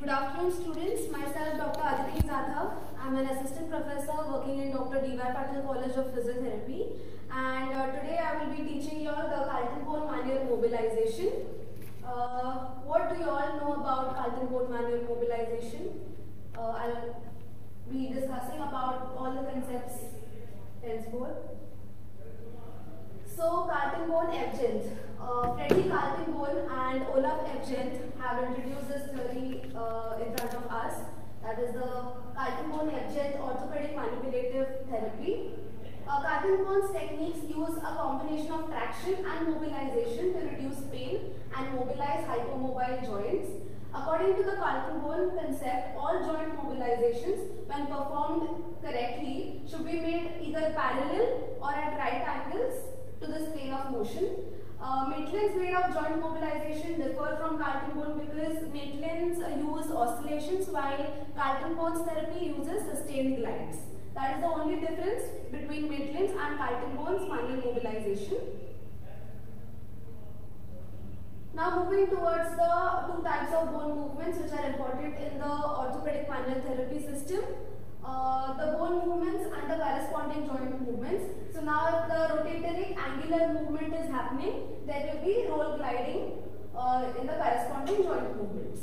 Good afternoon, students. Myself, Dr. Aditi Zadhav. I'm an assistant professor working in Dr. D.Y. Patil College of Physiotherapy. And today I will be teaching you all the Carlton bone manual mobilization. What do you all know about Carlton bone manual mobilization? I'll be discussing about all the concepts henceforth. So, Carlton bone Ebgens. Freddie Carlton bone and Olaf Ebgens have introduced this theory in front of us. That is the Carlton bone Ebgens orthopedic manipulative therapy. Carlton bone's techniques use a combination of traction and mobilization to reduce pain and mobilize hypomobile joints. According to the Carlton bone concept, all joint mobilizations, when performed correctly, should be made either parallel or at right angles to this plane of motion. Maitland's grade of joint mobilization differ from Carlton bone because Maitland's use oscillations while Carlton bone's therapy uses sustained glides. That is the only difference between Maitland's and Carlton bone's manual mobilization. Now moving towards the two types of bone movements which are important in the orthopedic manual therapy system. The bone movements and the corresponding joint movements. So now if the rotatory angular movement is happening, there will be roll gliding in the corresponding joint movements.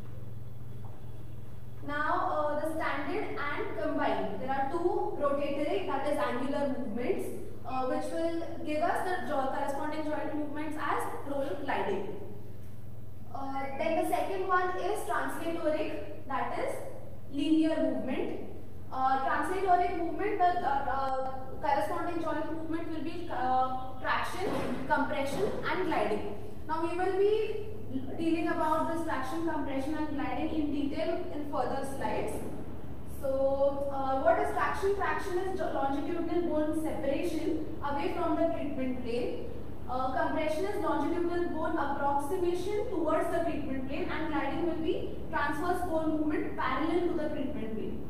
Now the standard and combined. There are two rotatory, that is angular movements, which will give us the corresponding joint movements as roll gliding. Then the second one is translatoric, that is linear movement. Translatoric movement, the corresponding joint movement will be traction, compression and gliding. Now we will be dealing about this traction, compression and gliding in detail in further slides. So what is traction? Traction is longitudinal bone separation away from the treatment plane. Compression is longitudinal bone approximation towards the treatment plane, and gliding will be transverse bone movement parallel to the treatment plane.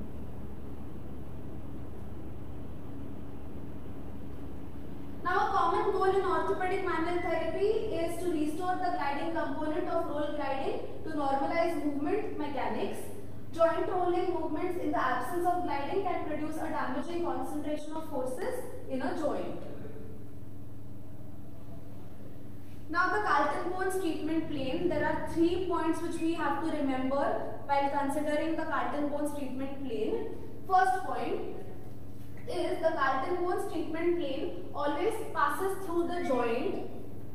Now a common goal in orthopedic manual therapy is to restore the gliding component of roll gliding to normalize movement mechanics. Joint rolling movements in the absence of gliding can produce a damaging concentration of forces in a joint. Now the Carlton bone's treatment plane, there are 3 points which we have to remember while considering the Carlton bone's treatment plane. First point is the Carlton bone's treatment plane always passes through the joint,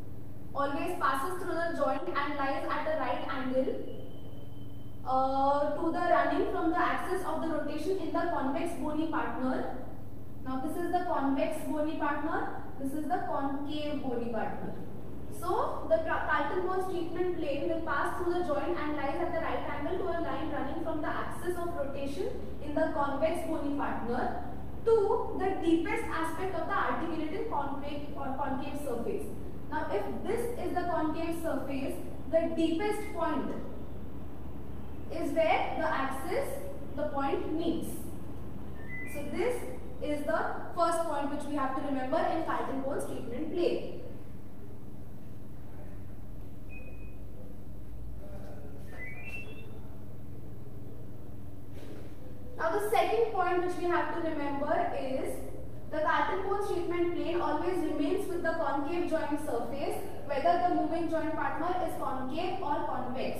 and lies at a right angle to the running from the axis of the rotation in the convex bony partner. Now this is the convex bony partner, this is the concave bony partner. So the Carlton bone's treatment plane will pass through the joint and lies at the right angle to a line running from the axis of rotation in the convex bony partner to the deepest aspect of the articulated concave surface. Now if this is the concave surface, the deepest point is where the axis, the point meets. So this is the first point which we have to remember in Carlton bone's treatment plane. Now the second point which we have to remember is the Carlton bone's treatment plane always remains with the concave joint surface, whether the moving joint partner is concave or convex.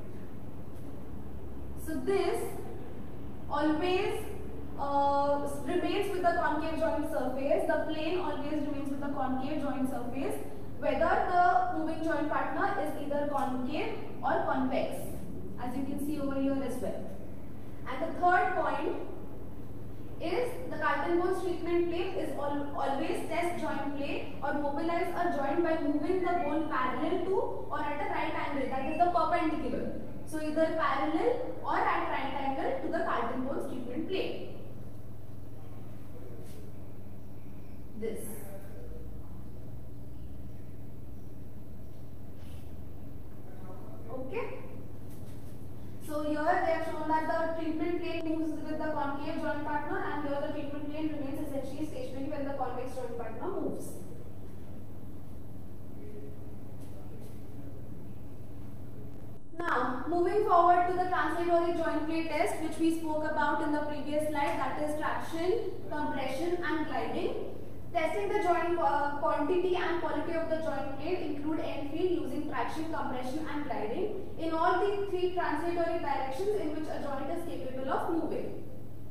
So this always remains with the concave joint surface. The plane always remains with the concave joint surface, whether the moving joint partner is either concave or convex, as you can see over here as well. And the third point is the Carlton bone's treatment plane is always test joint plane or mobilize a joint by moving the bone parallel to or at a right angle, that is the perpendicular. So either parallel or at right angle to the Carlton bone's treatment plane. This. Okay. So here they have shown that the treatment plane moves with the concave joint partner, and here the treatment plane remains essentially stationary when the convex joint partner moves. Now, moving forward to the translatory joint play test, which we spoke about in the previous slide, that is traction, compression and gliding. Testing the joint quantity and quality of the joint plate include end field using traction, compression and gliding in all the three translatory directions in which a joint is capable of moving.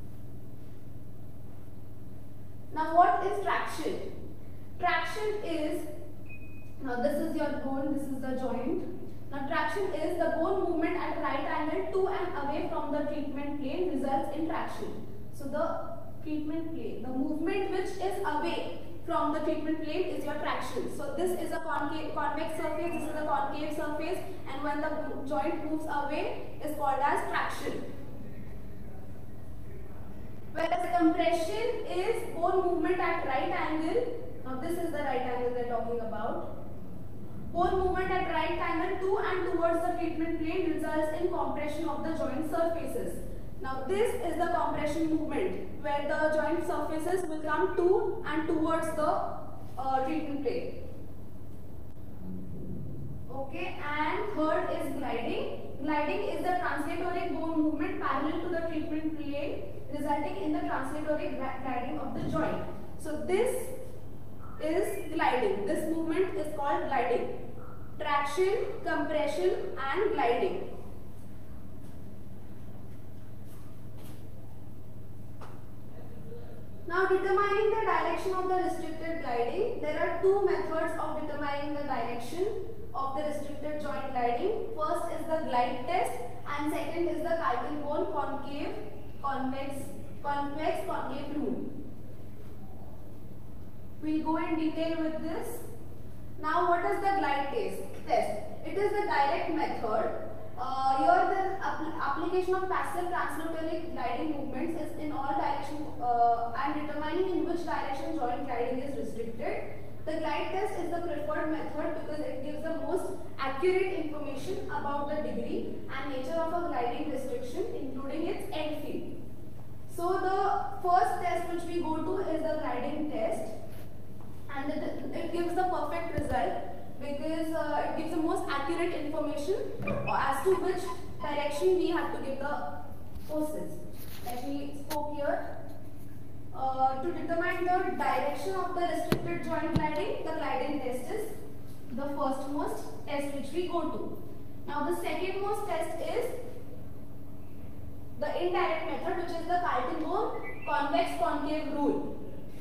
Now, what is traction? Traction is, now this is your bone, this is the joint. Now, traction is the bone movement at right angle to and away from the treatment plane results in traction. So, the treatment plane, the movement which is away from the treatment plane is your traction. So, this is a convex surface, this is a concave surface, and when the joint moves away is called as traction. Whereas compression is bone movement at right angle. Now, this is the right angle we are talking about. Bone movement at right angle to and towards the treatment plane results in compression of the joint surfaces. Now, this is the compression movement where the joint surfaces will come to and towards the treatment plane. Okay, and third is gliding. Gliding is the translatory bone movement parallel to the treatment plane resulting in the translatory gliding of the joint. So, this is gliding. This movement is called gliding. Traction, compression and gliding. Now, determining the direction of the restricted gliding, there are two methods of determining the direction of the restricted joint gliding. First is the glide test and second is the chitin bone concave, convex, concave rule. We'll go in detail with this. Now, what is the glide test? It is the direct method. Here the application of passive translatory gliding movements is in all directions and determining in which direction joint gliding is restricted. The glide test is the preferred method because it gives the most accurate information about the degree and nature of a gliding restriction, including its end field. So, the first test which we go to is the gliding test. And it gives the perfect result because it gives the most accurate information as to which direction we have to give the forces. Like we spoke here, to determine the direction of the restricted joint gliding, the gliding test is the first most test which we go to. Now, the second most test is the indirect method, which is the chitin bone convex concave rule.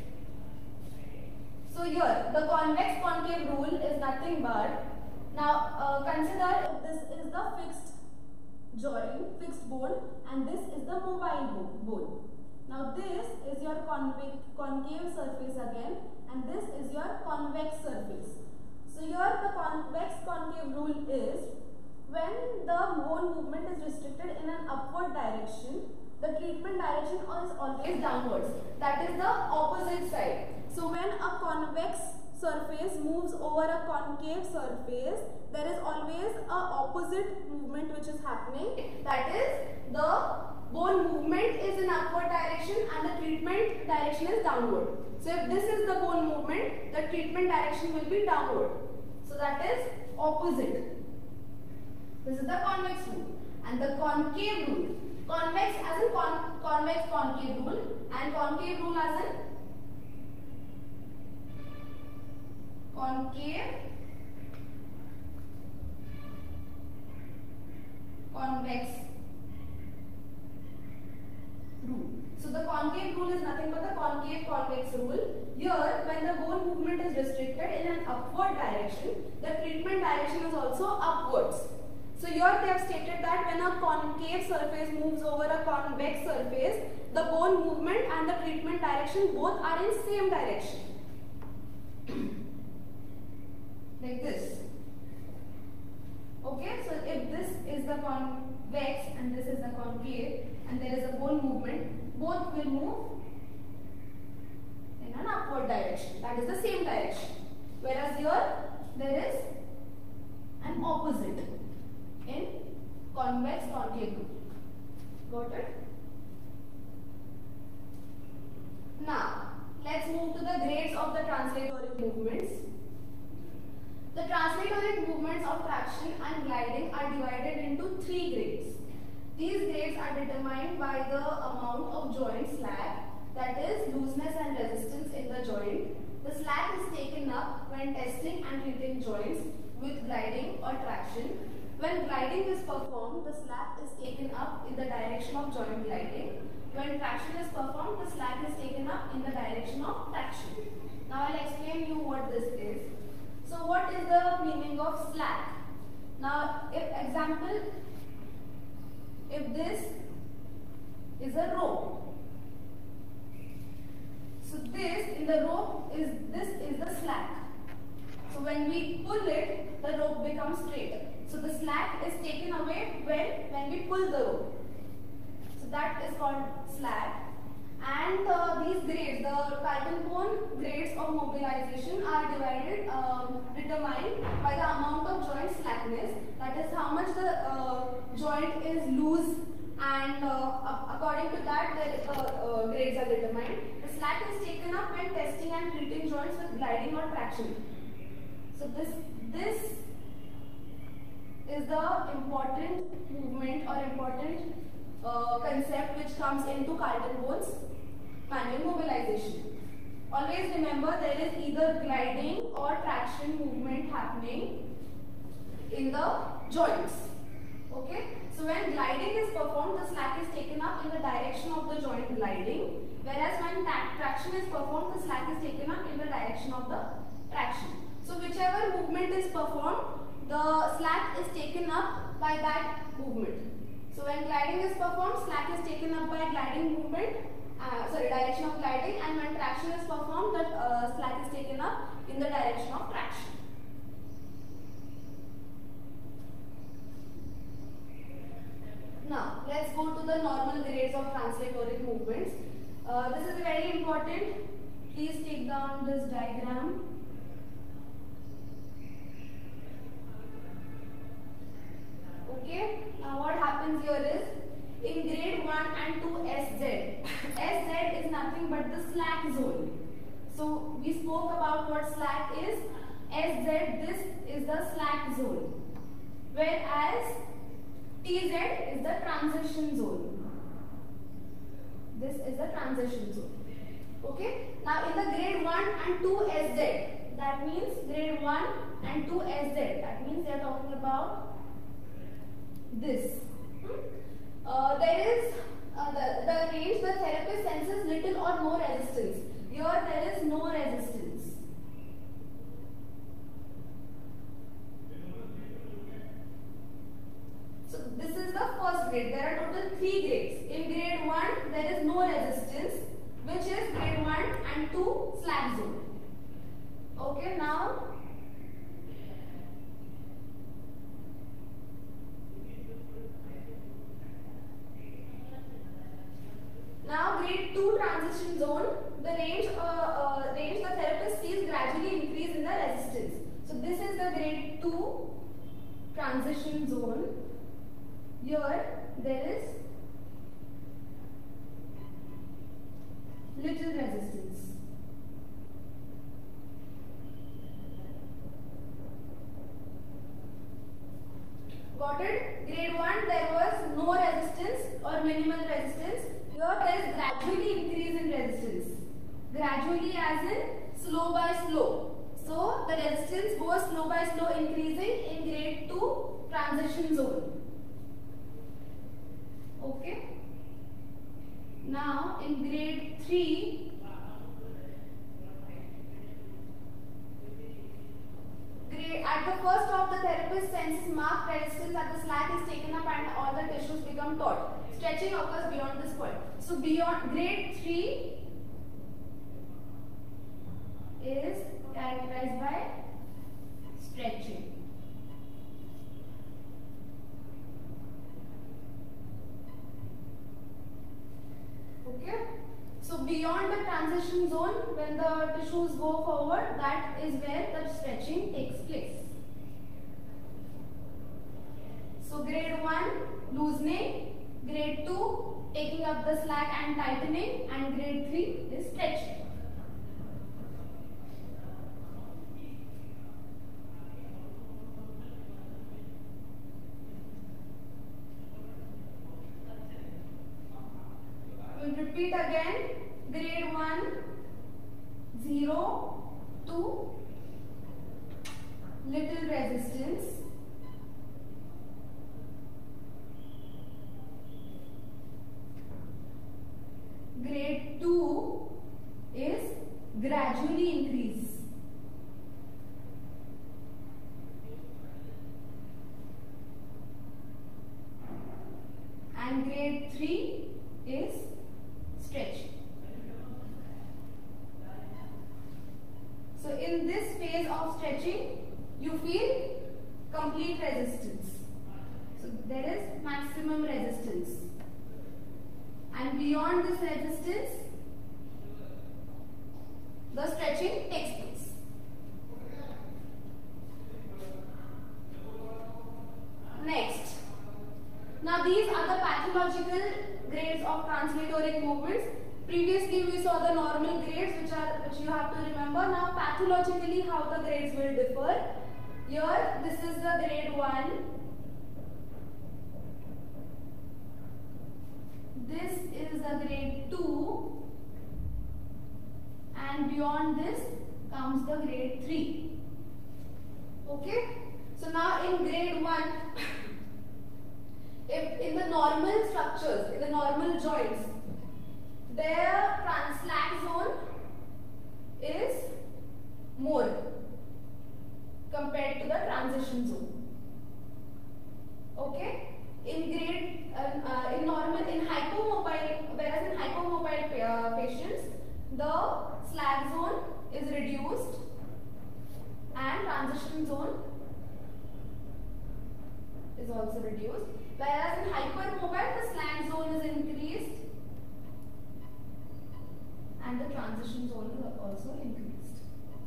So, here the convex concave rule is nothing but, now consider this is the fixed joint, fixed bone, and this is the mobile bone. Now, this is your concave surface again, and this is your convex surface. So, here the convex concave rule is when the bone movement is restricted in an upward direction, the treatment direction is always downwards. That is the opposite side. So, when a convex surface moves over a concave surface, there is always a opposite movement which is happening. That is, the bone movement is in upward direction and the treatment direction is downward. So, if this is the bone movement, the treatment direction will be downward. So, that is opposite. This is the convex rule. And the concave rule. Convex as in convex concave rule and concave rule as in concave convex rule. So, the concave rule is nothing but the concave convex rule. Here, when the bone movement is restricted in an upward direction, the treatment direction is also upwards. So, here they have stated that when a concave surface moves over a convex surface, the bone movement and the treatment direction both are in same direction. Like this. Okay, so if this is the convex and this is the concave and there is a bone movement, both will move in an upward direction. That is the same direction. Whereas here there is an opposite in convex concave rule. Got it? Now, let's move to the grades of the translatory movements. The translatory movements of traction and gliding are divided into grades are determined by the amount of joint slack, that is looseness and resistance in the joint. The slack is taken up when testing and treating joints with gliding or traction. When gliding is performed, the slack is taken up in the direction of joint gliding. When traction is performed, the slack is taken up in the direction of traction. Now I'll explain you what this is. So what is the meaning of slack? Now if this is a rope, so this in the rope is the slack. So when we pull it, the rope becomes straight. So the slack is taken away when we pull the rope. So that is called slack. And these grades, the Carlton bone grades of mobilization are determined by the amount of joint slackness, that is how much the joint is loose, and according to that the grades are determined. The slack is taken up when testing and treating joints with gliding or traction. So this is the important movement or important concept which comes into Carlton bones manual mobilization. Always remember, there is either gliding or traction movement happening in the joints. Okay, so when gliding is performed, the slack is taken up in the direction of the joint gliding, whereas when traction is performed, the slack is taken up in the direction of the traction. So whichever movement is performed, the slack is taken up by that movement. So when gliding is performed, slack is taken up by gliding movement, direction of gliding, and when traction is performed, the slack is taken up in the direction of traction. Now let's go to the normal grades of translatoric movements. This is very important. Please take down this diagram. Okay, now what happens here is, in grade 1 and 2 SZ, SZ is nothing but the slack zone. So we spoke about what slack is. SZ, this is the slack zone, whereas TZ is the transition zone. This is the transition zone. Okay, now in the grade 1 and 2 SZ, that means grade 1 and 2 SZ, that means they are talking about this. There is the range the therapist senses little or no resistance. Here there is no resistance. So this is the first grade. There are total 3 grades. In grade 1 there is no resistance, which is grade 1 and 2 slack zone. Okay, now grade 2 transition zone, the range the therapist sees gradually increase in the resistance. So this is the grade 2 transition zone. Here there is little resistance. Got it? Grade 1 there was no resistance or minimal resistance. Here there is gradually increase in resistance. Gradually as in slow by slow. So the resistance goes slow by slow increasing in grade 2 transition zone. Okay. Now in grade 3, at the first stop the therapist senses marked resistance that the slack is taken up and all the tissues become taut. Stretching occurs beyond this point. So beyond grade 3 is characterized by stretching. Okay. So beyond the transition zone, when the tissues go forward, that is where the stretching takes place. So grade 1 loosening, grade 2 taking up the slack and tightening, and grade 3 is stretching. Repeat again. Grade 1, 0 to little resistance. Grade 2 is gradually increase. And grade 3 is stretching. So in this phase of stretching, you feel complete resistance. So there is maximum resistance. And beyond this resistance, the stretching takes place. Next. Now these are the pathological grades of translatoric movements. Previously we saw the normal grades which you have to remember. Now pathologically how the grades will differ. Here this is the grade 1. This is the grade 2. And beyond this comes the grade 3. Okay. So now in grade 1, if in the normal structures, in the normal joints, their slack zone is more compared to the transition zone. Okay? In hypomobile, whereas in hypomobile patients, the slack zone is reduced and transition zone is also reduced. Whereas in hypermobile, the slack zone is increased and the transition zone is also increased.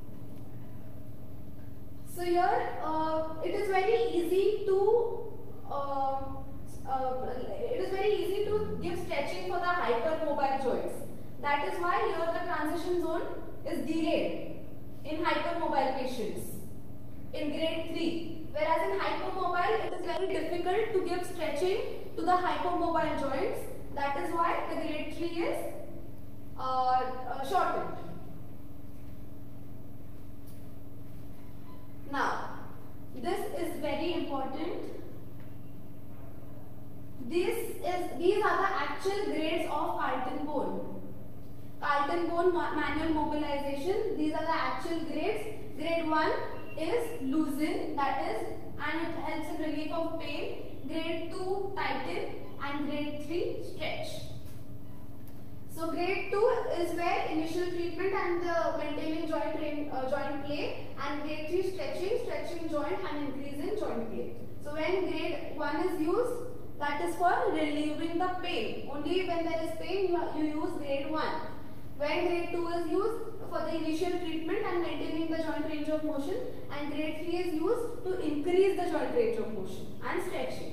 So here, it is very easy to give stretching for the hypermobile joints. That is why here the transition zone is delayed in hypermobile patients in grade 3. Whereas in hypomobile, it is very difficult to give stretching to the hypomobile joints. That is why the grade 3 is shortened. Now, this is very important. These are the actual grades of Carlton bone. Carlton bone manual mobilization. These are the actual grades. Grade 1 is loosen, that is, and it helps in relief of pain. Grade 2 tighten and grade 3 stretch. So grade 2 is where initial treatment and maintaining joint play, and grade 3 stretching joint and increase in joint play. So when grade 1 is used, that is for relieving the pain. Only when there is pain you use grade 1. When grade 2 is used for the initial treatment and maintaining the joint range of motion, and grade 3 is used to increase the joint range of motion and stretching.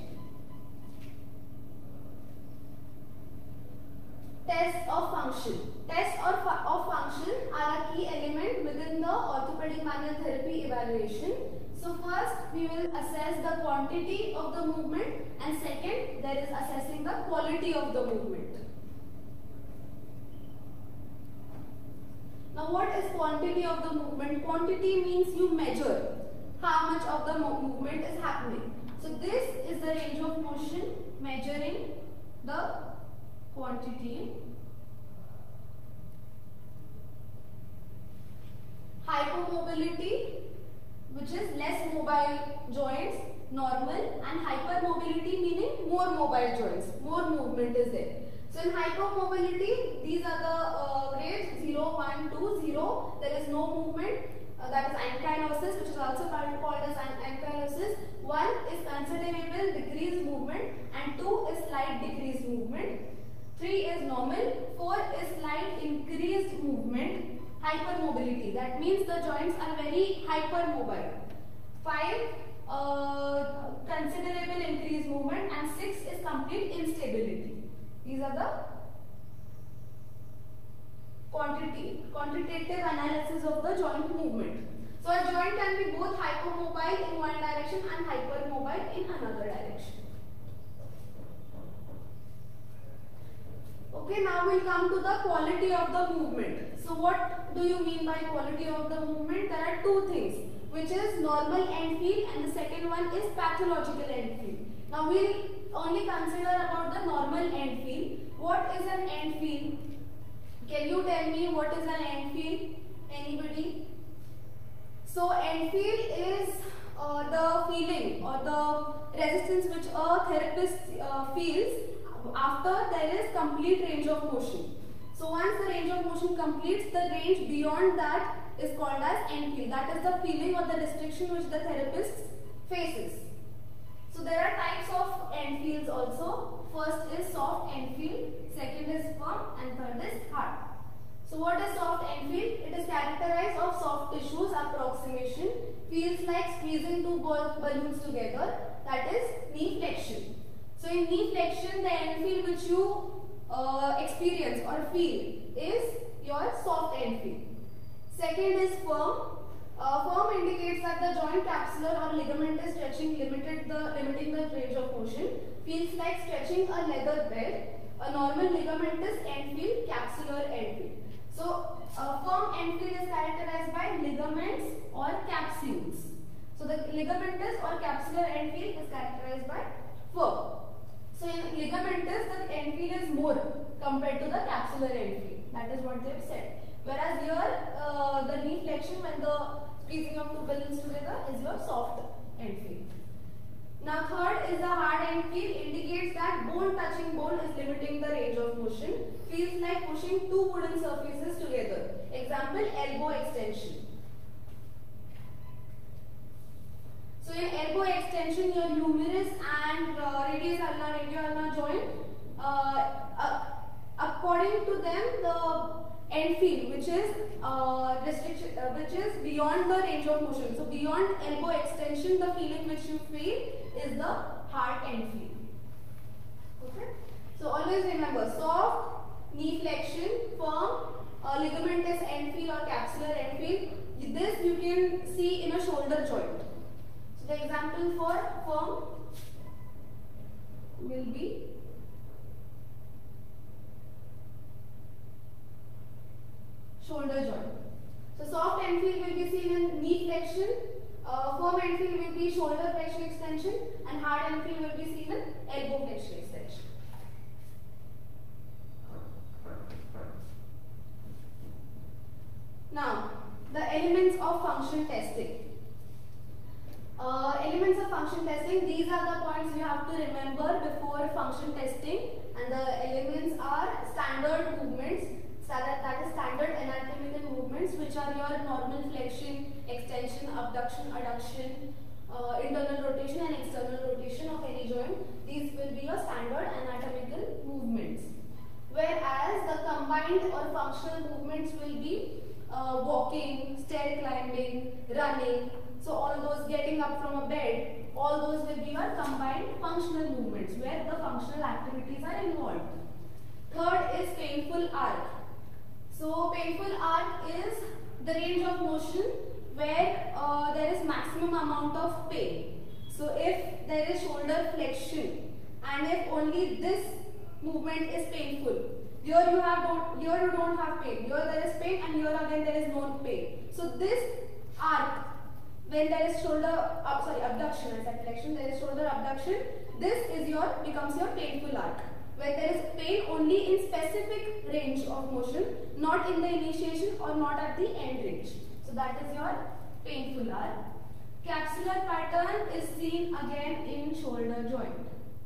Tests of function. Tests of function are a key element within the orthopedic manual therapy evaluation. So first we will assess the quantity of the movement, and second there is assessing the quality of the movement. Now what is quantity of the movement? Quantity means you measure how much of the movement is happening. So this is the range of motion, measuring the quantity. Hypomobility, which is less mobile joints, normal, and hypermobility meaning more mobile joints, more movement is there. So in hypomobility, these are the grades 0, 1, 2, 0. There is no movement. That is ankylosis, which is also called as ankylosis. 1 is considerable decreased movement, and 2 is slight decreased movement. 3 is normal. 4 is slight increased movement. Hypermobility, that means the joints are very hypermobile. 5 considerable increased movement, and 6 is complete instability. These are the quantitative analysis of the joint movement. So a joint can be both hypomobile in one direction and hypermobile in another direction. Okay. Okay, now we'll come to the quality of the movement. So what do you mean by quality of the movement? There are two things, which is normal end feel and the second one is pathological end feel. Now we'll only consider about the normal end feel. What is an end feel? Can you tell me what is an end feel? Anybody? So end feel is the feeling or the resistance which a therapist feels after there is complete range of motion. So once the range of motion completes, the range beyond that is called as end feel. That is the feeling or the restriction which the therapist faces. So there are types of end feels also. First is soft end feel, second is firm and third is hard. So what is soft end feel? It is characterized of soft tissues approximation, feels like squeezing two balloons together, that is knee flexion. So in knee flexion, the end feel which you experience or feel is your soft end feel. Second is firm. Firm indicates that the joint capsular or ligament is stretching, limiting the range of motion. Feels like stretching a leather bed. A normal ligamentous end feel, capsular end feel. So firm end feel is characterized by ligaments or capsules. So the ligamentous or capsular end feel is characterized by firm. So in ligamentous, the end feel is more compared to the capsular end feel. That is what they have said. Whereas here, the knee flexion when the squeezing of two balloons together is your soft end feel. Now third is the hard end feel, indicates that bone touching bone is limiting the range of motion. Feels like pushing two wooden surfaces together. Example, elbow extension. So in elbow extension, your humerus and radius ulna, radio ulna joint, according to them, the end feel which is which is beyond the range of motion. So beyond elbow extension, the feeling which you feel is the hard end feel. Okay. So always remember soft, knee flexion, firm, ligamentous end feel or capsular end feel. This you can see in a shoulder joint. So the example for firm will be shoulder joint. So soft end feel will be seen in knee flexion, firm end feel will be shoulder flexion extension, and hard end feel will be seen in elbow flexion extension. Now, the elements of function testing. Elements of function testing, these are the points you have to remember before function testing, and the elements are standard movements. That is standard anatomical movements, which are your normal flexion, extension, abduction, adduction, internal rotation and external rotation of any joint. These will be your standard anatomical movements. Whereas the combined or functional movements will be walking, stair climbing, running. So all those, getting up from a bed, all those will be your combined functional movements where the functional activities are involved. Third is painful arc. So painful arc is the range of motion where there is maximum amount of pain. So if there is shoulder flexion and if only this movement is painful, here you don't have pain. Here there is pain and here again there is no pain. So this arc, when there is abduction, I said flexion, there is shoulder abduction, this is becomes your painful arc. Where there is pain only in specific range of motion, not in the initiation or not at the end range. So that is your painful arc. Capsular pattern is seen again in shoulder joint.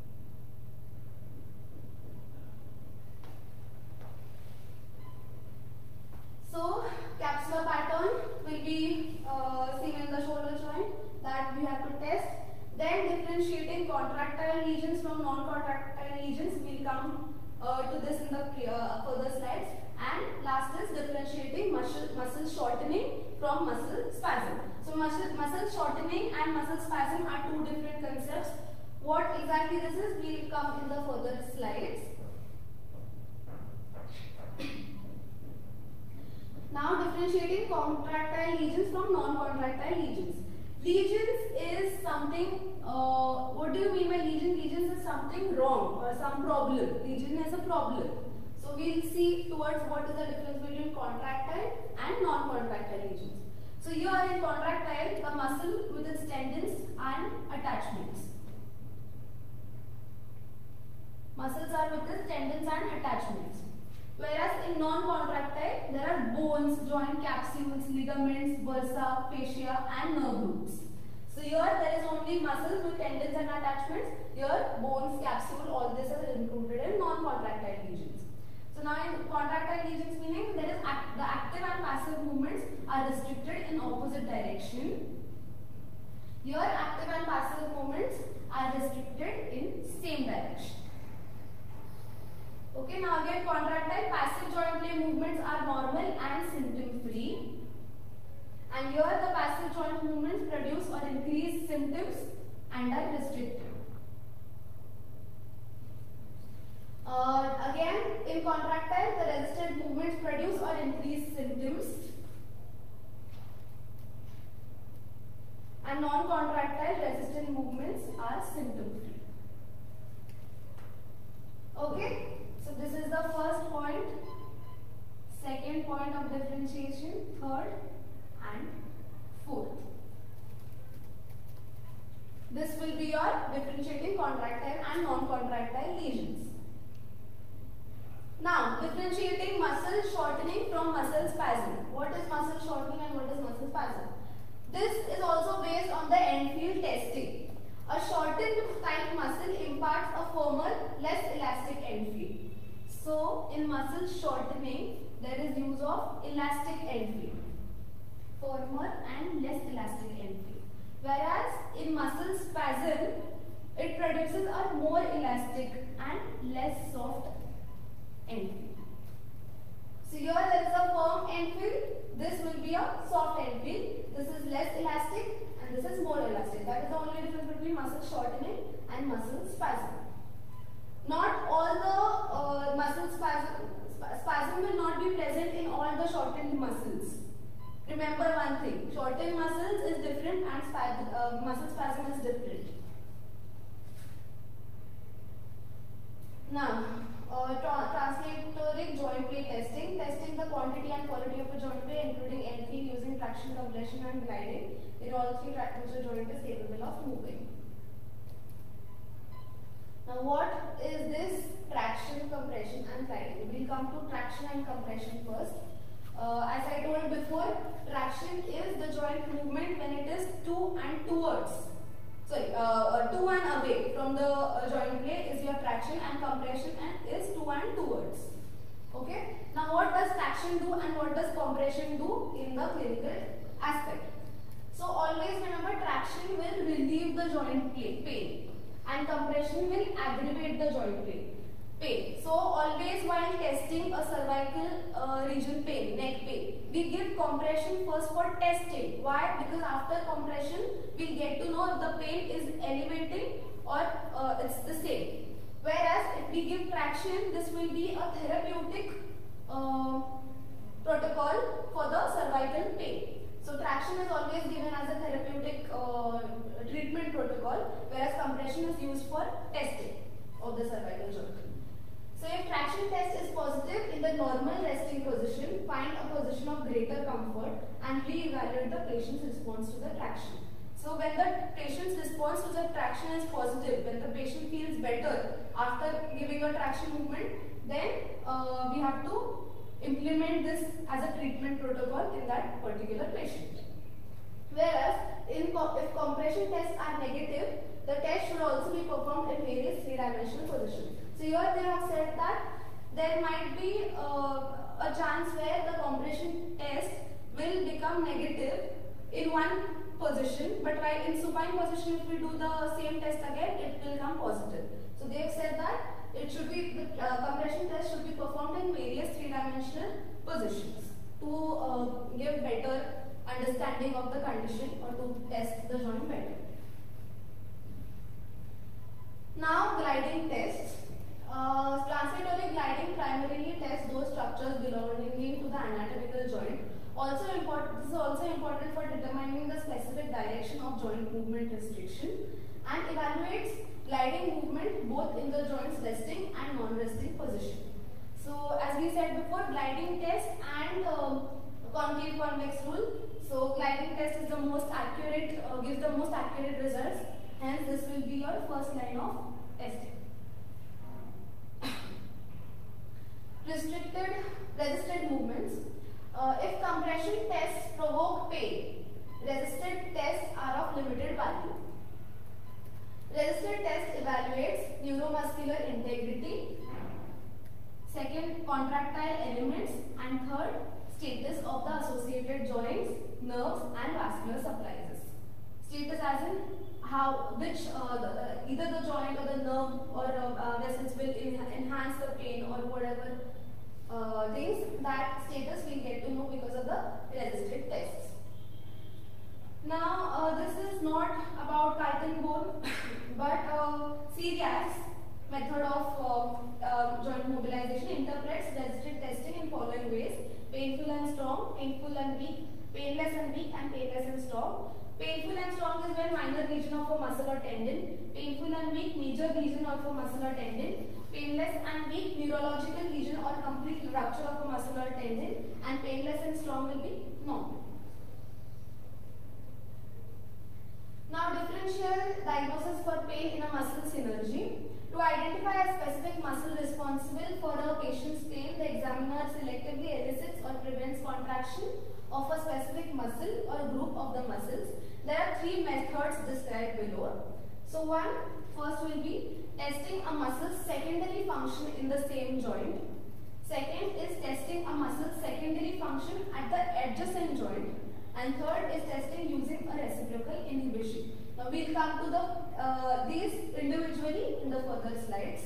So capsular pattern will be seen in the shoulder joint that we have to test. Then differentiating contractile lesions from non-contractile lesions, will come to this in the further slides. And last is differentiating muscle shortening from muscle spasm. So muscle shortening and muscle spasm are two different concepts. What exactly this is will come in the further slides. Now differentiating contractile lesions from non-contractile lesions. Lesions is something, what do you mean by lesion? Lesions is something wrong or some problem. Lesion is a problem. So So we'll see towards what is the difference between contractile and non-contractile lesions. So here in contractile, the muscle with its tendons and attachments. Muscles are with its tendons and attachments. Whereas in non-contractile, there are bones, joint capsules, ligaments, bursa, fascia and nerve roots. So here there is only muscles with tendons and attachments. Here bones, capsule, all this is included in non-contractile lesions. So now in contractile lesions meaning there is the active and passive movements are restricted in opposite direction. Here active and passive movements are restricted in same direction. Okay, now again contractile passive joint play movements are normal and symptom free. And here the passive joint movements produce or increase symptoms and are restricted. Again in contractile the resisted movements produce or increase symptoms. And non-contractile resistant movements are symptom free. Okay, so this is the first point, second point of differentiation, third and fourth. This will be your differentiating contractile and non-contractile lesions. Now, differentiating muscle shortening from muscle spasm. What is muscle shortening and what is muscle spasm? This is also based on the Enfield testing. A shortened tight muscle imparts a firmer, less elastic end field. So, in muscle shortening, there is use of elastic end field. Firmer and less elastic end field. Whereas, in muscle spasm, it produces a more elastic and less soft end field. So, here there is a firm end field. This will be a soft end field. This is less elastic and this is more elastic. That is the only difference between muscle shortening and muscle spasm. Not all the muscle spasm will not be present in all the shortened muscles. Remember one thing, shortened muscles is different and muscle spasm is different. Now, translatoric joint play testing. Testing the quantity and quality of a joint play including entry using traction, compression and gliding. In all three tractions the joint is capable of moving. Now what is this traction, compression and gliding? We will come to traction and compression first. As I told before, traction is the joint movement when it is to and towards. To and away from the joint play is your traction, and compression is to and towards. Okay. Now what does traction do and what does compression do in the clinical aspect? So always remember, traction will relieve the joint pain and compression will aggravate the joint pain. So always while testing a cervical region pain, neck pain, we give compression first for testing. Why? Because after compression we get to know if the pain is elevating or it's the same. Whereas if we give traction, this will be a therapeutic protocol for the cervical pain. So traction is always given as a therapeutic treatment protocol, whereas compression is used for testing of the cervical joint. So if traction test is positive, in the normal resting position, find a position of greater comfort and re-evaluate the patient's response to the traction. So when the patient's response to the traction is positive, when the patient feels better after giving a traction movement, then we have to implement this as a treatment protocol in that particular patient. Whereas if compression tests are negative, the test should also be performed in various three-dimensional positions. So here they have said that there might be a chance where the compression test will become negative in one position, but while in supine position, if we do the same test again, it will come positive. So they have said that it should be the compression test should be performed in various three-dimensional positions to give better understanding of the condition or to test the joint better. Now gliding tests. Translatoric gliding primarily tests those structures belonging to the anatomical joint. This is also important for determining the specific direction of joint movement restriction and evaluates gliding movement both in the joint's resting and non-resting position. So as we said before, gliding test and concave convex rule. So gliding test is the most accurate, gives the most accurate results. Hence, this will be your first line of testing. Resisted movements. If compression tests provoke pain, resisted tests are of limited value. Resisted test evaluates neuromuscular integrity, second, contractile elements, and third, status of the associated joints, nerves, and vascular supplies. Status as in how, either the joint or the nerve or vessels will enhance the pain or whatever things, that status we get to know because of the resisted tests. Now, this is not about Kaltenborn, but CRIAS method of joint mobilization interprets resisted testing in following ways: painful and strong, painful and weak, painless and weak, and painless and strong. Painful and strong is when minor lesion of a muscle or tendon. Painful and weak, major lesion of a muscle or tendon. Painless and weak, neurological lesion or complete rupture of a muscle or tendon. And painless and strong will be normal. Now, differential diagnosis for pain in a muscle synergy. To identify a specific muscle responsible for a patient's pain, the examiner selectively elicits or prevents contraction of a specific muscle or group of the muscles. There are three methods described below. So, first will be testing a muscle's secondary function in the same joint. Second is testing a muscle's secondary function at the adjacent joint. And third is testing using a reciprocal inhibition. Now we will come to these individually in the further slides.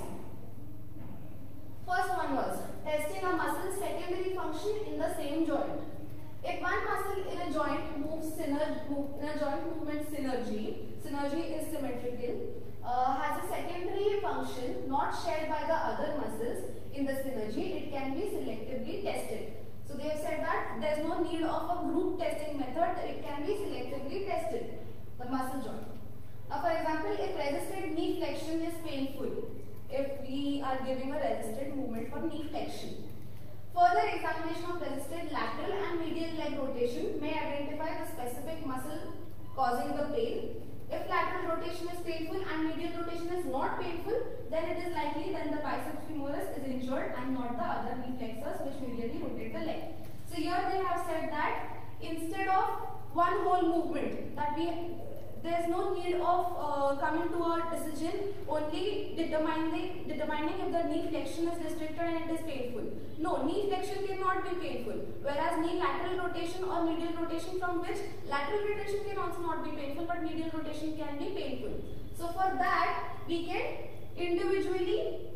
First one was testing a muscle's secondary function in the same joint. If one muscle in a joint moves in a joint movement synergy is symmetrical, has a secondary function not shared by the other muscles in the synergy, it can be selectively tested. So they have said that there is no need of a group testing method, it can be selectively tested, the muscle joint. Now for example, if resisted knee flexion is painful, if we are giving a resisted movement for knee flexion. Further examination of resisted lateral and medial leg rotation may identify the specific muscle causing the pain. If lateral rotation is painful and medial rotation is not painful, then it is likely that the biceps femoris is injured and not the other knee flexors which medially rotate the leg. So here they have said that instead of one whole movement, that there is no need of coming to a decision only determining if the knee flexion is restricted and it is painful. No, knee flexion cannot be painful, whereas knee lateral rotation or medial rotation, from which lateral rotation can also not be painful, but medial rotation can be painful. So for that, we can individually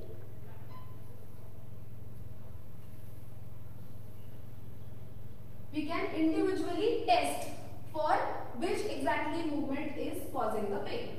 test for which exactly movement is causing the pain.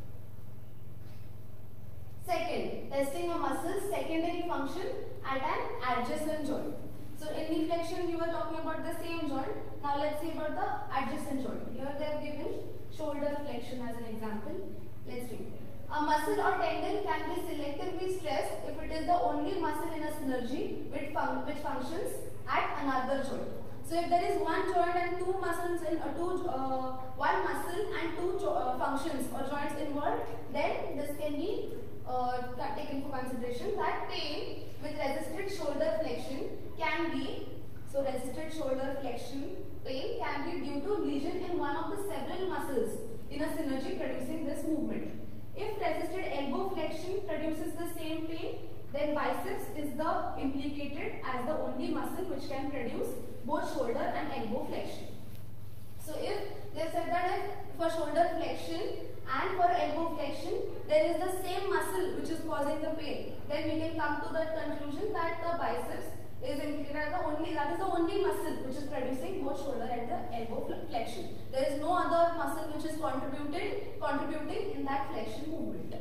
Second, testing a muscle's secondary function at an adjacent joint. So in knee flexion, we were talking about the same joint. Now let's see about the adjacent joint. Here they have given shoulder flexion as an example. Let's read. A muscle or tendon can be selectively stressed if it is the only muscle in a synergy which functions at another joint. So if there is one joint and two muscles in one muscle and two functions or joints involved, then this can be taken for consideration, that pain with resisted shoulder flexion can be, so resisted shoulder flexion pain can be due to lesion in one of the several muscles in a synergy producing this movement. If resisted elbow flexion produces the same pain, then biceps is the implicated as the only muscle which can produce both shoulder and elbow flexion. So if they said that if for shoulder flexion and for elbow flexion there is the same muscle which is causing the pain, then we can come to the conclusion that the biceps is implicated as the only muscle which is producing both shoulder and the elbow flexion. There is no other muscle which is contributing in that flexion movement.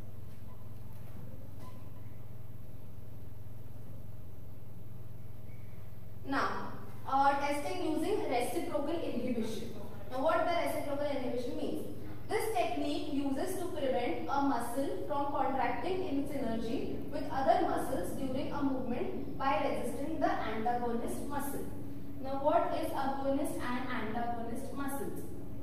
Now, testing using reciprocal inhibition. Now, what the reciprocal inhibition means? This technique uses to prevent a muscle from contracting in synergy with other muscles during a movement by resistant antagonist muscle. Now what is agonist and antagonist muscles?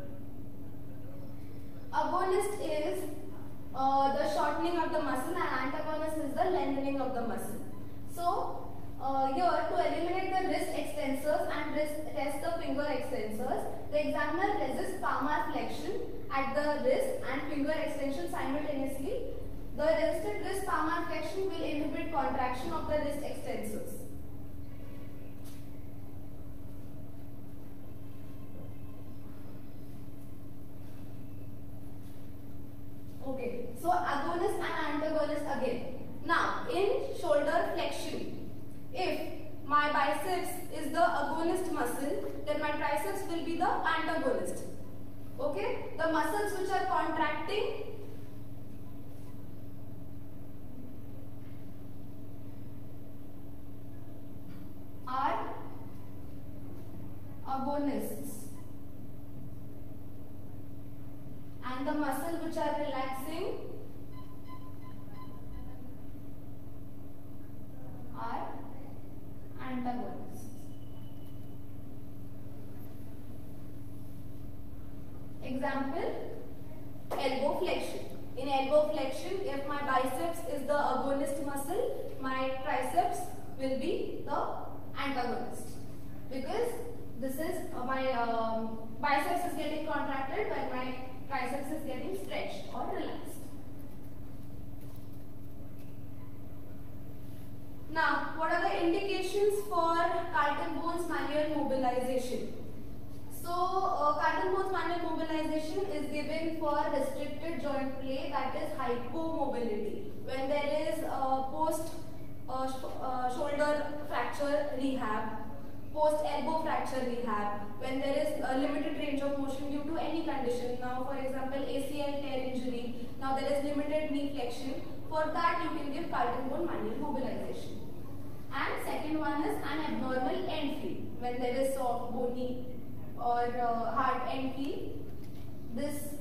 Agonist is the shortening of the muscle and antagonist is the lengthening of the muscle. So here to eliminate the wrist extensors and test the finger extensors, the examiner resists palmar flexion at the wrist and finger extension simultaneously. The resisted wrist palmar flexion will inhibit contraction of the wrist extensors. Okay, so agonist and antagonist again. Now, in shoulder flexion, if my biceps is the agonist muscle, then my triceps will be the antagonist. Okay, the muscles which are contracting are agonists. And the muscles which are relaxing are antagonists. Example, elbow flexion. In elbow flexion, if my biceps is the agonist muscle, my triceps will be the antagonist. Because this is my biceps is getting contracted while my triceps is getting stretched or relaxed. Now, what are the indications for Carlton Bone's manual mobilization? So, Carlton Bone's manual mobilization is given for restricted joint play, that is hypomobility. When there is post shoulder fracture rehab, post elbow fracture rehab, when there is a limited range of motion due to any condition. Now, for example, ACL tear injury. Now there is limited knee flexion. For that, you can give Carlton Bone manual mobilization. And second one is an abnormal end feel. When there is soft, bony, or hard end feel, this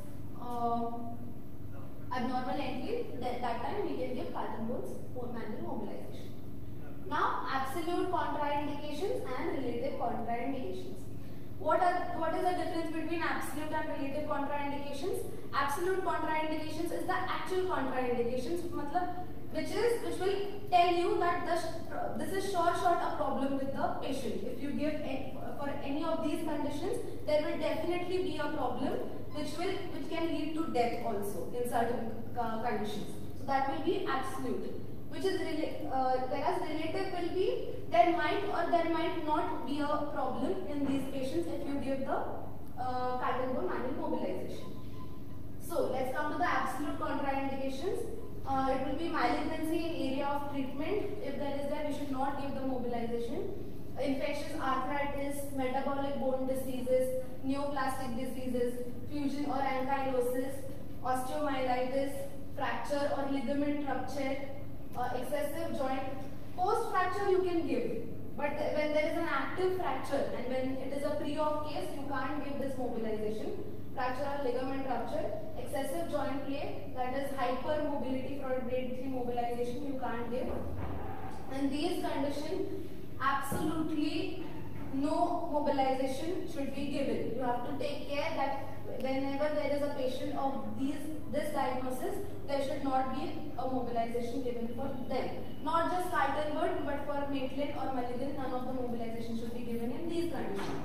abnormal end feel, that time we can give Carlton Bone's manual mobilization. Now, absolute contraindications and relative contraindications. What is the difference between absolute and relative contraindications? Absolute contraindications is the actual contraindications, which will tell you that this is short a problem with the patient. If you give for any of these conditions, there will definitely be a problem which can lead to death also in certain conditions. So that will be absolute. Which is whereas relative will be there might or there might not be a problem in these patients if you give the Carlton Bone manual mobilization. So let's come to the absolute contraindications. It will be malignancy in area of treatment. If there is we should not give the mobilization. Infectious arthritis, metabolic bone diseases, neoplastic diseases, fusion or ankylosis, osteomyelitis, fracture or ligament rupture, excessive joint. Post-fracture you can give, but when there is an active fracture and when it is a pre-op case, you can't give this mobilization. Fracture or ligament rupture, excessive joint play, that is hypermobility for grade 3 mobilization, you can't give. In these conditions, absolutely no mobilization should be given. You have to take care that whenever there is a patient of this diagnosis, there should not be a mobilization given for them. Not just Carlton Bone, but for Maitland or Mulligan, none of the mobilization should be given in these conditions.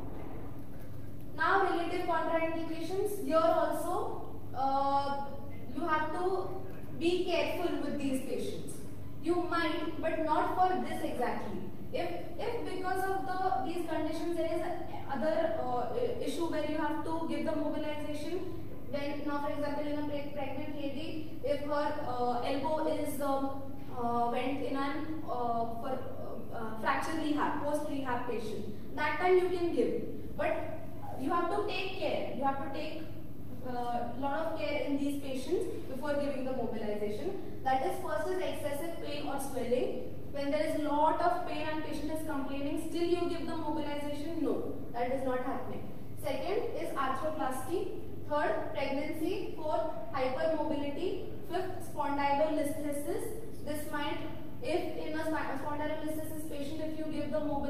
Now, relative contraindications. Here also, you have to be careful with these patients. You might, but not for this exactly. If because of these conditions there is other issue where you have to give the mobilization, when now for example in a pregnant lady, if her elbow is went in an for fracture rehab, post rehab patient, that time you can give, but you have to take care. You have to take lot of care in these patients before giving the mobilization. That is, first is excessive pain or swelling. When there is lot of pain and patient is complaining, still you give the mobilization? No, that is not happening. Second is arthroplasty. Third, pregnancy. Fourth, hypermobility. Fifth, spondylolisthesis. This might, if in a spondylolisthesis patient, if you give the mobilization,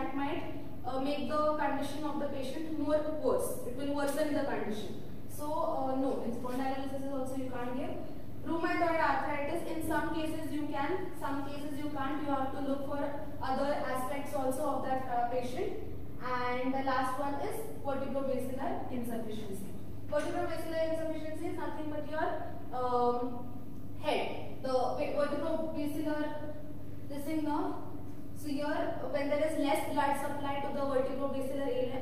that might make the condition of the patient more worse. It will worsen the condition. So no, spondylolysis is also you can't give. Rheumatoid arthritis, in some cases you can, some cases you can't. You have to look for other aspects also of that patient. And the last one is vertebrobasilar insufficiency. Vertebrobasilar insufficiency is nothing but your head. The vertebrobasilar, this thing now. So here, when there is less blood supply to the vertebrobasilar area,